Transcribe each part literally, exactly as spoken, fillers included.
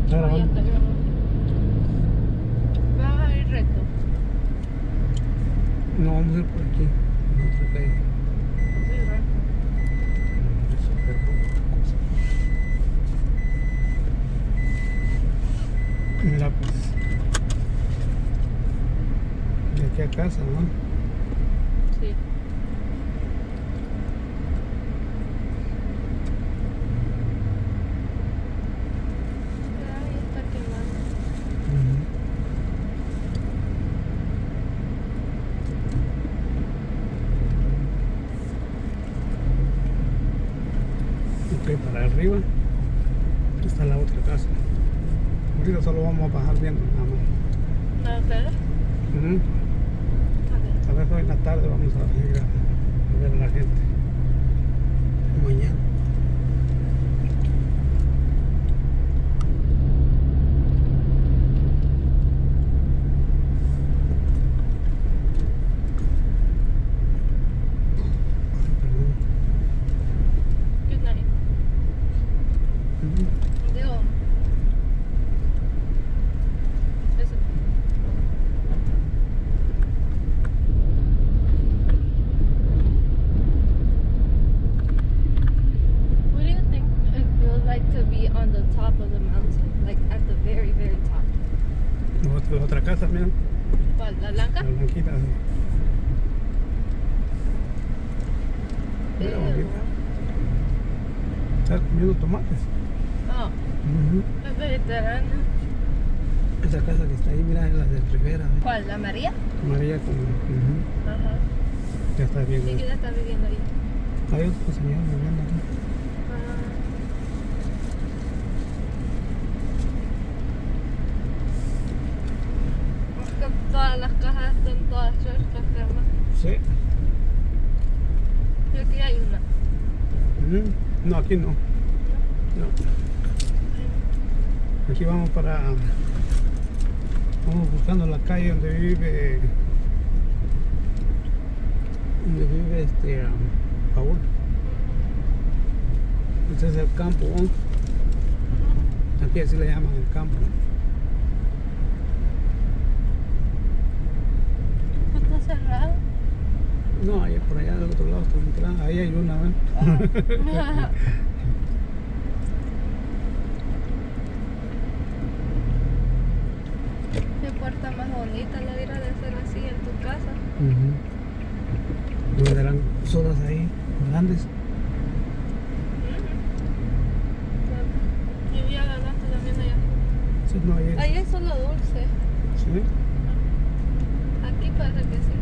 ¿Está grabando? Ya está grabando. Vas a ir recto. No, vamos a ir por aquí, en otra calle. Sí, recto. Eso, pero otra cosa. Mira, pues. De aquí a casa, ¿no? Sí. Ahí está quemando. Uh-huh. Ok, para arriba está la otra casa. Ahorita solo vamos a bajar viendo nada más. ¿No ustedes? Uh-huh. Ok. Tal vez hoy en la tarde vamos a ir a, a ver a la gente. Mañana. Good night. Uh-huh. Digo. Eso. What do you think it feels like to be on the top of the mountain? Like at the very, very top. La otra, la otra casa, mira. ¿Cuál? ¿La blanca? La blanquita. Sí. Mira, Ew. bonita. Está comiendo tomates. Oh, Uh-huh. es vegetariana. Esa casa que está ahí, mira, es la de Rivera. ¿eh? ¿Cuál? ¿La María? María con... uh-huh. Ajá. Ya está bien. Sí, que ella está viviendo ahí. Hay otro señor viviendo aquí. Es que todas las cajas están todas cerca, crema. Sí. Y aquí hay una. Uh-huh. No, aquí no. No. Aquí vamos para... Vamos buscando la calle donde vive... Donde vive este... Um, Paul. Ese es el campo, ¿no? Aquí así le llaman el campo. ¿Está cerrado? No, ahí por allá del otro lado está entrada. Ahí hay una, ¿ven? Ah. Qué puerta más bonita la dirá de ser así en tu casa. Uh-huh. Donde eran sodas ahí, grandes. Y vi adelante también allá. Sí, no, ahí es. Ahí es solo dulce. Sí. Aquí parece que sí.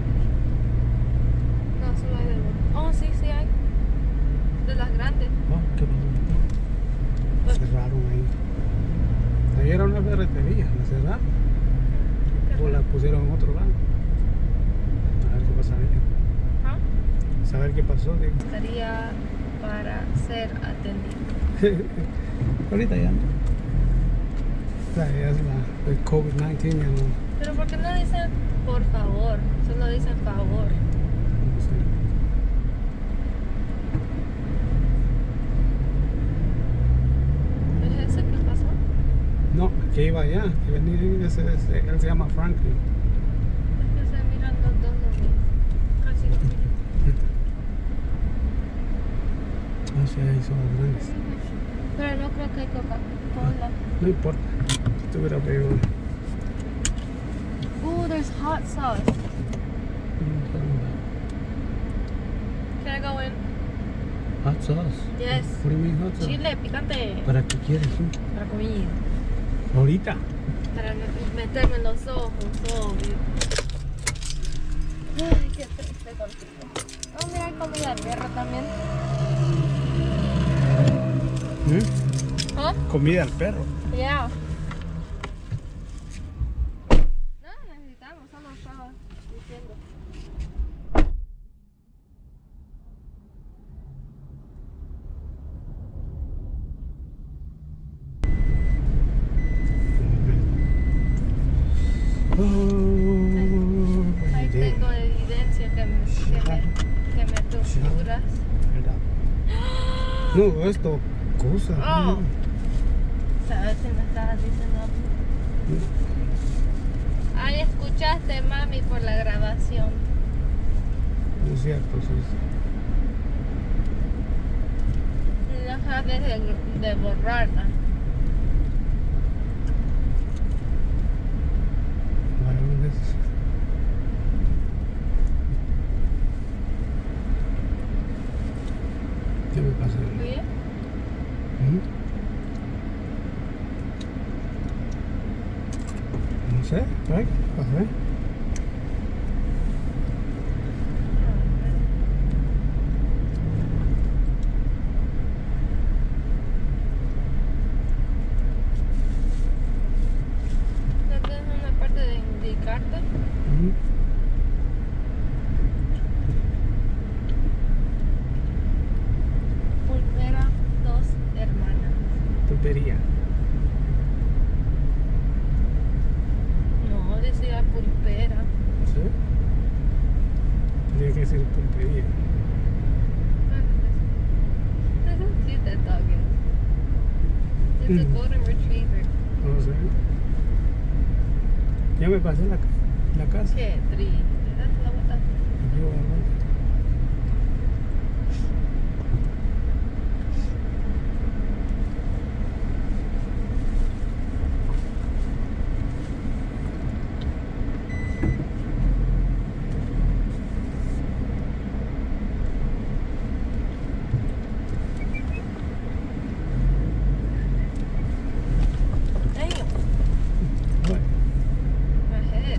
No, solo hay de dulce. Oh, sí, sí hay. De las grandes. Oh, qué bonito. Pues, Cerraron ahí. Ahí era una ferretería, la cerraron. O la pusieron en otro lado. A ver qué pasa ahí. ¿Ah? Saber qué pasó, digo. Estaría para ser atendido. Ahorita ya no. O sea, ya es la, el COVID diecinueve, ya no. Pero ¿por qué no dicen por favor? Solo dicen favor. No sé. ¿Es ese que pasó? No, que iba allá, que venía, ese, ese, él se llama Franklin. Es que se miran los dos lo mismo. Casi lo mismo. Ah, sí, ahí son las grandes. Pero no creo que hay Coca-Cola. No importa, si tuviera bebido. Ooh, there's hot sauce. Can I go in? Hot sauce? Yes. What do you mean hot sauce? Chile, picante. ¿Para qué quieres tú? Para comida. Ahorita. Para me- meterme en los ojos, obvio. Ay, qué triste contigo. Oh, mira, hay comida de perro también. ¿Mm? ¿Ah? Comida al perro. Yeah. No necesitamos, solo estaba diciendo. Oh, Ahí yeah. tengo evidencia que me, que me, que me torturas. ¿Verdad? No, esto, cosa. Oh. ¿Sabes si me estabas diciendo? Ay, escuchaste, mami, por la grabación. No es cierto, sí. No sabes de, de borrarla. Varón es- ¿Qué me pasa? ¿Bien? ¿Mm? No sé, ¿qué pasé? ¿No tienes una parte de indicarte? ¿Mm? Pulpera, dos hermanas. Pulpería. No, decía pulpera. ¿Sí? Tiene que ser pulpería. That's how cute that dog is. It's a Mm. golden retriever. No sé. Ya me pasé la, la casa. Qué triste. Date la vuelta. Aquí voy a ver. Damn, Bueno, my head.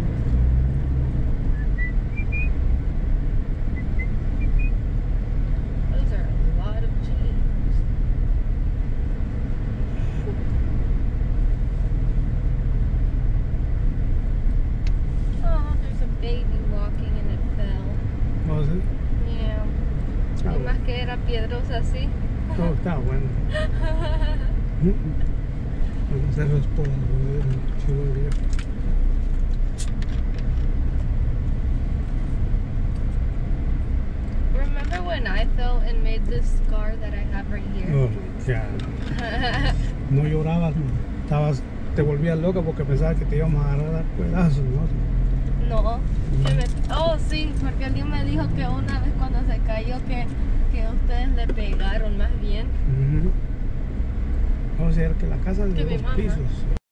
Those are a lot of jeans. Oh, there's a baby walking and it fell. no sé. Yeah. Ah, Y más que era piedrosa así. todo está bueno. Vamos a hacer los polos, chivo el día. Remember when I fell and made this scar that I have right here? Oh, ya. No llorabas, no. Estabas, te volvías loca porque pensabas que te íbamos a agarrar a pedazos, ¿no? No. que me- oh, sí, porque alguien me dijo que una vez cuando se cayó que, que ustedes le pegaron más bien. Ujú. Vamos a ver que la casa es de Que mi dos mamá. pisos.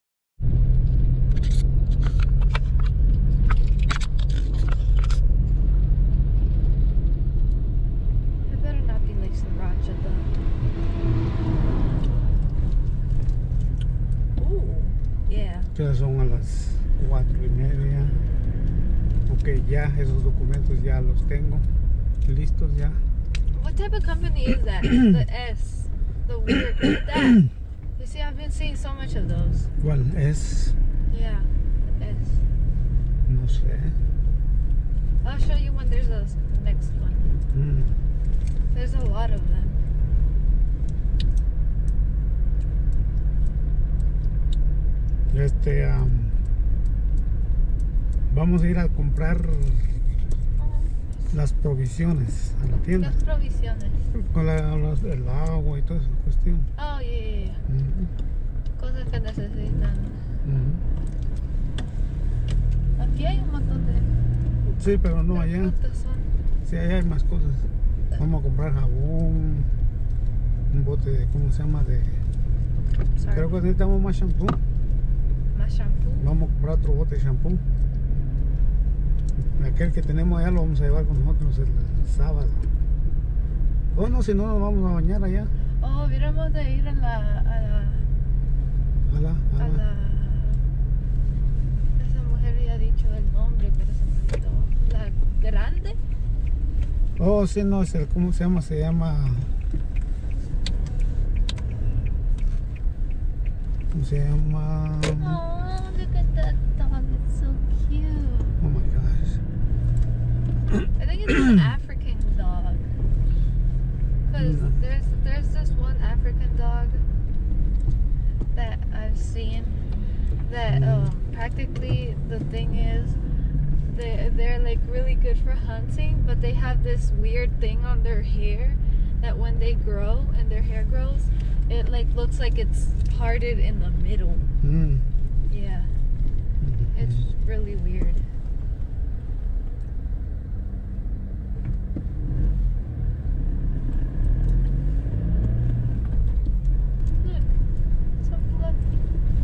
It better not be like sriracha though. Ooh, yeah. Ya son a las cuatro y media. Ok, ya esos documentos ya los tengo listos ya. What type of company is that? The S. The weird. That. You see, I've been seeing so much of those. ¿Cuál es? Yeah, the S. No sé. I'll show you when there's a s- next one. Mm. There's a lot of them. Este, am, vamos a ir a comprar las provisiones a la tienda. Las provisiones. Con la- los- el agua y toda esa cuestión. Oh, yeah, yeah, yeah. Ujú, Cosas que necesitan. ujú. Aquí hay un montón de. Sí, pero no allá. ¿Cuántas son? Sí, allá hay más cosas. Vamos a comprar jabón, un bote de, ¿cómo se llama? De, Sorry. creo que necesitamos más shampoo. Más shampoo. Vamos a comprar otro bote de shampoo. Aquel que tenemos allá lo vamos a llevar con nosotros el, el sábado. O no, si no nos vamos a bañar allá. Oh, hubiéramos de ir a la. a la. A la, a a la. la. Esa mujer había dicho el nombre, pero se me olvidó. La grande. Oh, sí, no, es el, ¿cómo se llama? Se llama... ¿Cómo se llama? Oh, look at that dog. It's so cute. Oh my gosh. I think it's an African dog. Because No. there's there's this one African dog that I've seen that Mm. um, practically the thing is they they're like really good for hunting, but they have this weird thing on their hair that when they grow and their hair grows, It like looks like it's parted in the middle. Mm. Yeah. It's really weird. Look, so fluffy.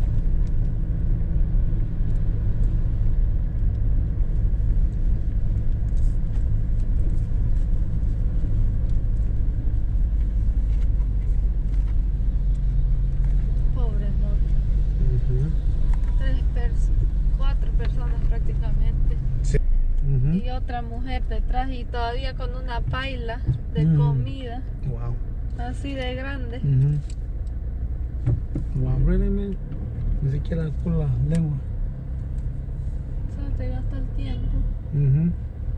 Pobre moto. Ujú. Tres pers cuatro personas prácticamente. Ujú. Y otra mujer detrás y todavía con una paila de Mm. comida Wow. así de grande. Ujú. Wow, really, man? Ni siquiera con la lengua. Solo te gasta el tiempo. Ujú.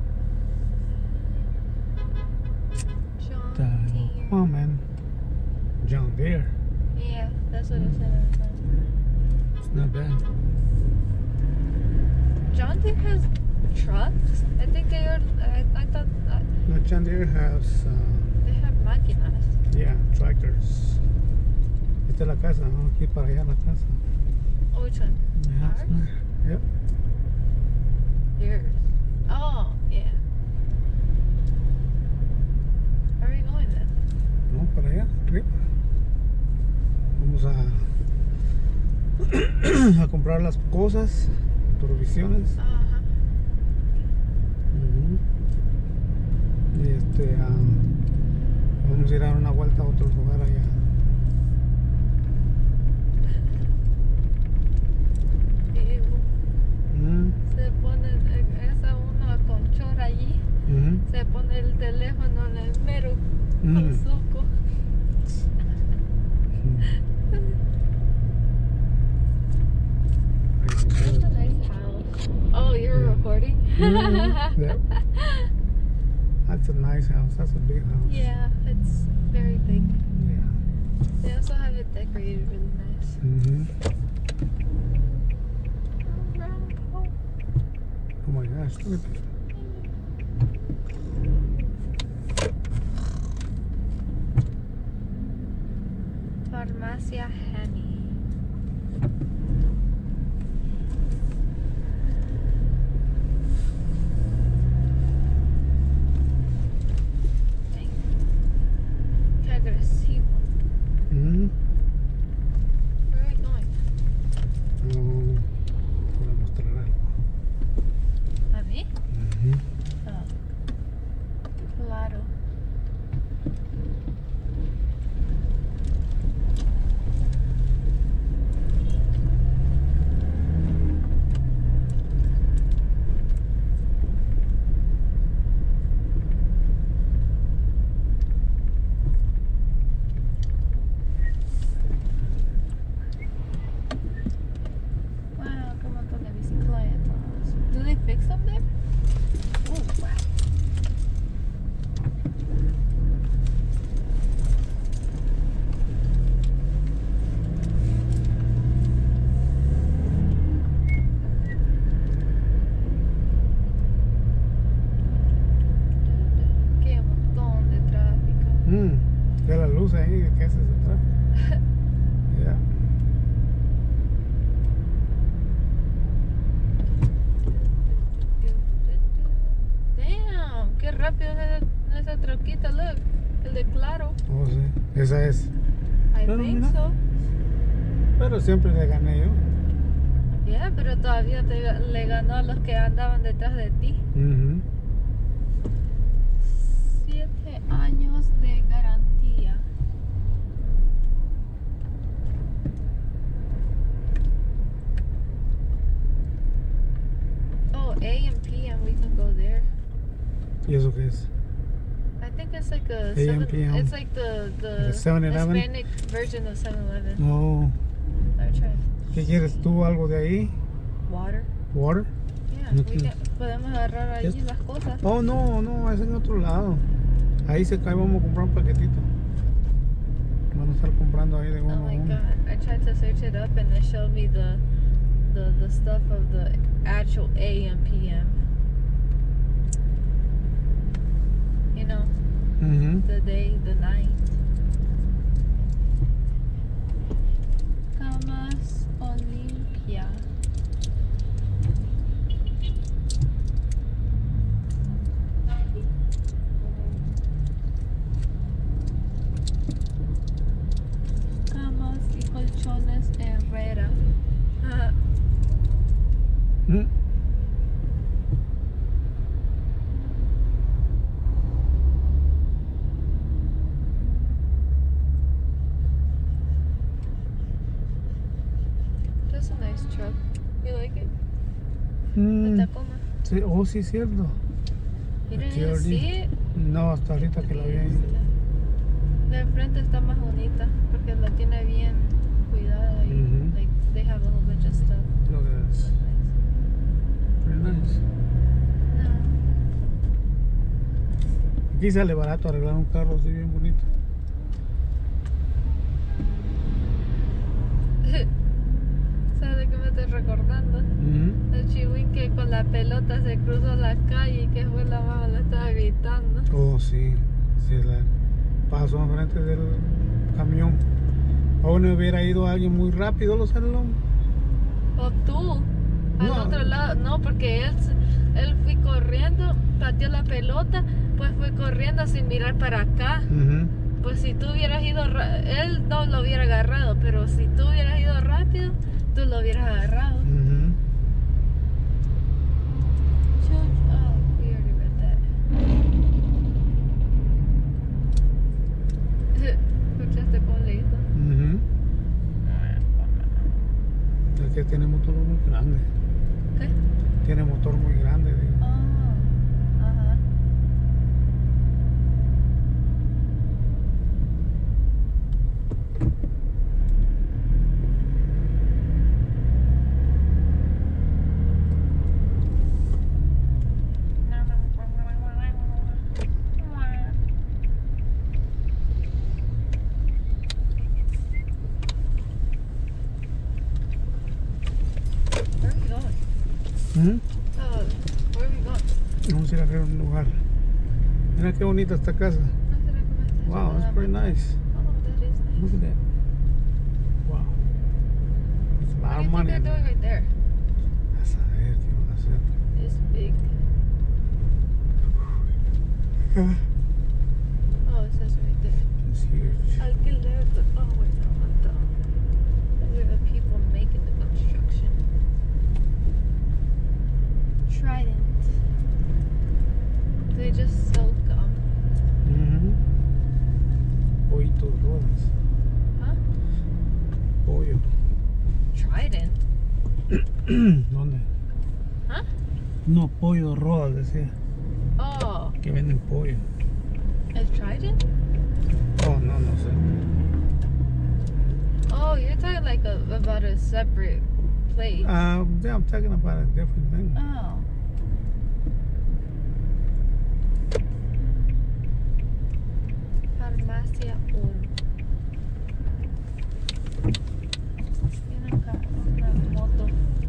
John Dale. Deere. Come on, man. John Deere. Yeah, that's what it said on the front. It's not bad. John Deere has trucks. I think they are. I, I thought uh, No, John Deere has, uh, they have máquinas. yeah, tractors. Esta es la casa, ¿no? Aquí para allá la casa. Oh, which one? Yeah, Ours? it's nice. Yep. Yours. Oh, yeah. Where are we going then? No, para allá, arriba. Vamos a, a comprar las cosas, provisiones. Uh-huh. Ujú. Y este, ah, vamos a ir a dar una vuelta a otro lugar allá. Ew. Mm, Se pone esa uno con chor allí. ujú, Se pone el teléfono en el mero Mm. hocico. That's a nice house. Oh, you're Yeah. recording? Mhm, yep. That's a nice house. That's a big house. Yeah, it's very big. Yeah. They also have it decorated really nice. Mhm. Oh my gosh, look at that. Farmacia Henny. Dang. Qué agresivo. Mhm. Where are we going? No, voy a mostrar algo. ¿A mí? Mhm. Oh. Claro. Wow, qué montón de bicicletas. Do they fix them there? Oh, wow. Qué montón de tráfico. Mm. Ve la luz ahí, ¿qué haces detrás? Yeah. Damn, qué rápido es esa, esa troquita, look. El de Claro. Oh, sí. Esa es. I Pero think mira. so. Pero siempre le gané yo. Yeah, pero todavía te, le ganó a los que andaban detrás de ti. Mhm. Siete años de garantía. Oh, A and P M, we can go there. ¿Y eso qué es? I think it's like a A M seven, P M. it's like the the Like a seven eleven? Hispanic version of seven eleven. No. Let me try. ¿Qué quieres tú? ¿Algo de ahí? Water. ¿Water? Yeah, No we quiero. can, podemos agarrar allí Es- las cosas. Oh, no, no, es en otro lado. Ahí se cae, vamos a comprar un paquetito. Van a estar comprando ahí de uno Oh a my uno. god! I tried to search it up and it showed me the the the stuff of the actual A M P M. You know, Mhm. the day, the night. Jiménez Herrera. Ajá. ¿Mm? That's a nice truck. You like it? Mm, The Tacoma. sí, oh, sí, cierto. You didn't Aquí even ahorita- see it? No, hasta ahorita que la vi. De frente está más bonita porque la tiene bien cuidada y Ujú. like they have a whole bunch of stuff. Look at That's this. nice. Pretty nice. Aquí sale barato arreglar un carro así bien bonito. ¿Sabes de qué me estoy recordando? Ujú. El chihuín que con la pelota se cruzó la calle y que fue la mamá le estaba gritando. Oh, sí. Sí, la pasó enfrente del camión. O no hubiera ido alguien muy rápido, los salón. O tú, al No. otro lado. No, porque él, él fue corriendo, pateó la pelota, pues fue corriendo sin mirar para acá. Pues si tú hubieras ido, ra- él no lo hubiera agarrado, pero si tú hubieras ido rápido, tú lo hubieras agarrado. Oh, we already read that. ¿Escuchaste cómo le hizo? Es que tiene motor muy grande. ¿Qué? Tiene motor muy grande. Digo. Oh, ajá. Where are we going? Ujú. Oh, where are we going? Vamos a ir a ver un lugar. Mira qué bonita esta casa. No sé cómo está. Wow, that's pretty nice. Oh, that is nice. Look at that. Wow. It's a lot What do of you money. think they're doing right there? A saber qué van a hacer. It's big. Oh, it says right there. It's huge. Alquiler. Oh, wait, no, not that. These are the people making the construction. Trident. They just sell gum. Ujú. Pollitos, rodas. Huh? Pollo. Trident? ¿Dónde? Huh? No, pollo, rodas, decía. Oh, Que venden pollo. it's Trident? Oh, no, no sé. Oh, you're talking like a, about a separate place. Uh, yeah, I'm talking about a different thing. Oh. Farmacia Oro. Tiene un carro, una moto.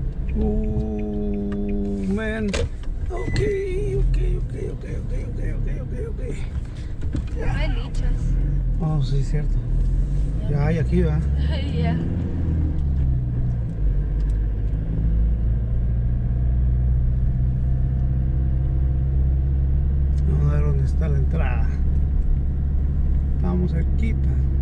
Oh, man. Okay, okay, okay, okay, okay, okay, okay, okay, okay. Hay lichas. Oh, sí, cierto. Ya hay aquí, ¿verdad? Yeah. Vamos a ver dónde está la entrada. Estamos cerquita.